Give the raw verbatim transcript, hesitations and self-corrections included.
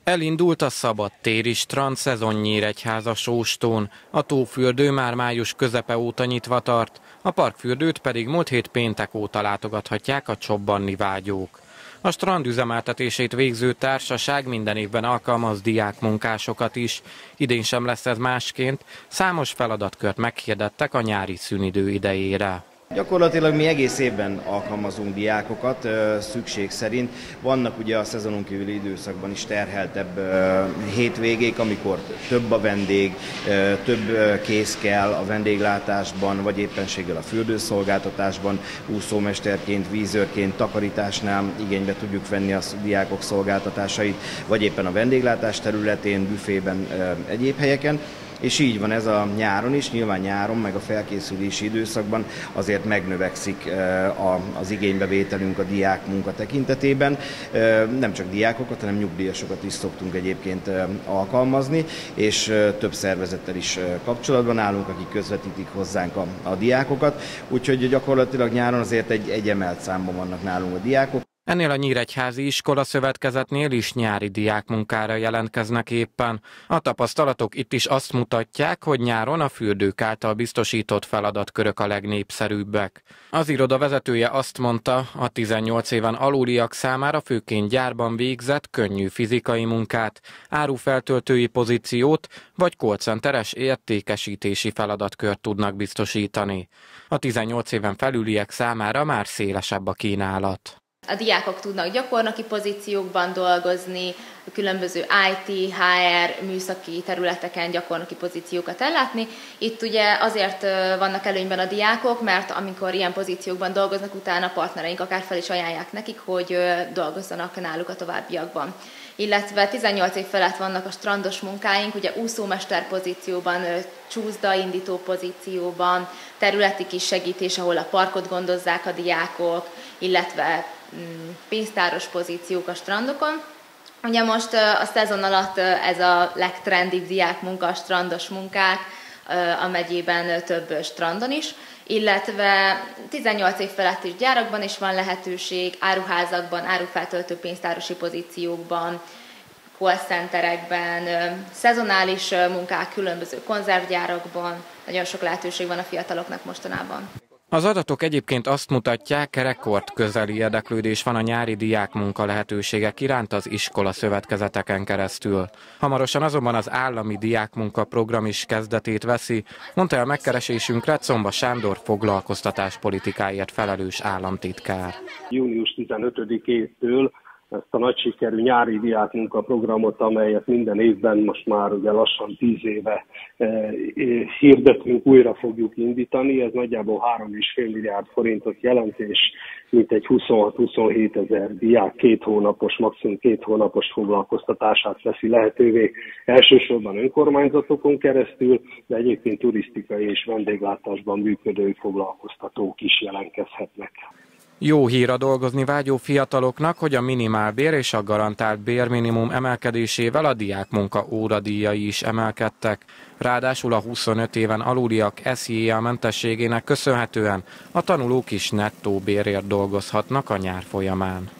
Elindult a szabadtéri strand szezon Nyíregyháza-Sóstón. A tófürdő már május közepe óta nyitva tart, a parkfürdőt pedig múlt hét péntek óta látogathatják a csobbanni vágyók. A strand üzemeltetését végző társaság minden évben alkalmaz diákmunkásokat is. Idén sem lesz ez másként, számos feladatkört meghirdettek a nyári szünidő idejére. Gyakorlatilag mi egész évben alkalmazunk diákokat szükség szerint. Vannak ugye a szezonon kívüli időszakban is terheltebb hétvégék, amikor több a vendég, több kész kell a vendéglátásban, vagy éppenséggel a fürdőszolgáltatásban, úszómesterként, vízőrként, takarításnál igénybe tudjuk venni a diákok szolgáltatásait, vagy éppen a vendéglátás területén, büfében, egyéb helyeken. És így van ez a nyáron is, nyilván nyáron, meg a felkészülési időszakban azért megnövekszik az igénybevételünk a diákmunka tekintetében. Nem csak diákokat, hanem nyugdíjasokat is szoktunk egyébként alkalmazni, és több szervezettel is kapcsolatban állunk, akik közvetítik hozzánk a, a diákokat. Úgyhogy gyakorlatilag nyáron azért egy, egy emelt számban vannak nálunk a diákok. Ennél a Nyíregyházi Iskola Szövetkezetnél is nyári diákmunkára jelentkeznek éppen. A tapasztalatok itt is azt mutatják, hogy nyáron a fürdők által biztosított feladatkörök a legnépszerűbbek. Az iroda vezetője azt mondta, a tizennyolc éven aluliak számára főként gyárban végzett könnyű fizikai munkát, árufeltöltői pozíciót vagy callcenteres értékesítési feladatkört tudnak biztosítani. A tizennyolc éven felüliek számára már szélesebb a kínálat. A diákok tudnak gyakornoki pozíciókban dolgozni, különböző I T, H R, műszaki területeken gyakornoki pozíciókat ellátni. Itt ugye azért vannak előnyben a diákok, mert amikor ilyen pozíciókban dolgoznak, utána a partnereink akár fel is ajánlják nekik, hogy dolgozzanak náluk a továbbiakban. Illetve tizennyolc év felett vannak a strandos munkáink, ugye úszómester pozícióban, csúszdaindító pozícióban, területi kis segítés, ahol a parkot gondozzák a diákok, illetve pénztáros pozíciók a strandokon. Ugye most a szezon alatt ez a legtrendibb diákmunka, a strandos munkák, a megyében több strandon is, illetve tizennyolc év felett is gyárakban is van lehetőség, áruházakban, árufeltöltő pénztárosi pozíciókban, callcenterekben, szezonális munkák különböző konzervgyárakban, nagyon sok lehetőség van a fiataloknak mostanában. Az adatok egyébként azt mutatják, rekord közeli érdeklődés van a nyári diákmunka lehetőségek iránt az iskola szövetkezeteken keresztül. Hamarosan azonban az állami diákmunka program is kezdetét veszi, mondta el megkeresésünkre Comba Sándor foglalkoztatáspolitikáért felelős államtitkár. június tizenötödikétől ezt a nagy sikerű nyári diákmunka programot, amelyet minden évben most már ugye lassan tíz éve eh, hirdetünk, újra fogjuk indítani. Ez nagyjából három egész öt milliárd forintot jelent, és mintegy huszonhat-huszonhét ezer diák két hónapos, maximum két hónapos foglalkoztatását teszi lehetővé. Elsősorban önkormányzatokon keresztül, de egyébként turisztikai és vendéglátásban működő foglalkoztatók is jelentkezhetnek. Jó hír a dolgozni vágyó fiataloknak, hogy a minimálbér és a garantált bérminimum emelkedésével a diákmunka óradíjai is emelkedtek. Ráadásul a huszonöt éven aluliak S J A mentességének köszönhetően a tanulók is nettó bérért dolgozhatnak a nyár folyamán.